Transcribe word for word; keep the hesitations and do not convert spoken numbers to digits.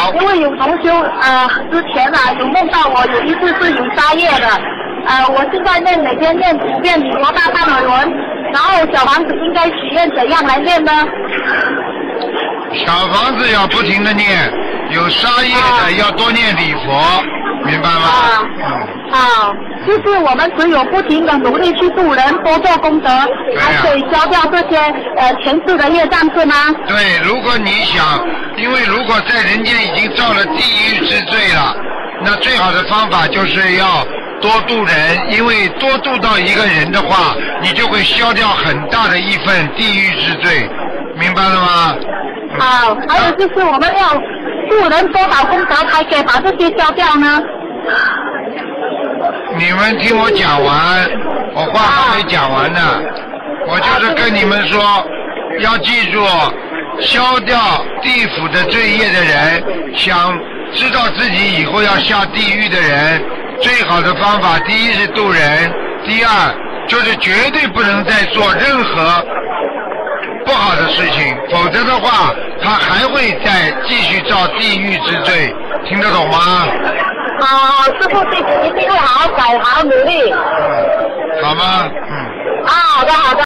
好。 因为有同修呃之前啊有梦到我有一次是有杀业的，呃我现在念每天念五遍礼佛大忏悔文，然后小房子应该许愿怎样来念呢？ 小房子要不停的念，有杀业的要多念礼佛，明白吗？ 啊，啊，就是我们只有不停的努力去度人，多做功德，才可以消掉这些呃前世的业障，是吗？ 对，如果你想，因为如果在人间已经造了地狱之罪了，那最好的方法就是要多度人，因为多度到一个人的话，你就会消掉很大的一份地狱之罪，明白了吗？ 好，还有就是我们要度人多少功德才可以把这些消掉呢？ 你们听我讲完，我话还没讲完呢。我就是跟你们说，要记住，消掉地府的罪业的人，想知道自己以后要下地狱的人，最好的方法，第一是度人，第二就是绝对不能再做任何不好的事情，否则的话，他还会再继续造地狱之罪，听得懂吗？ 啊，师父弟子一定会好好改，好好努力。 好吗？嗯。 啊，好的好的。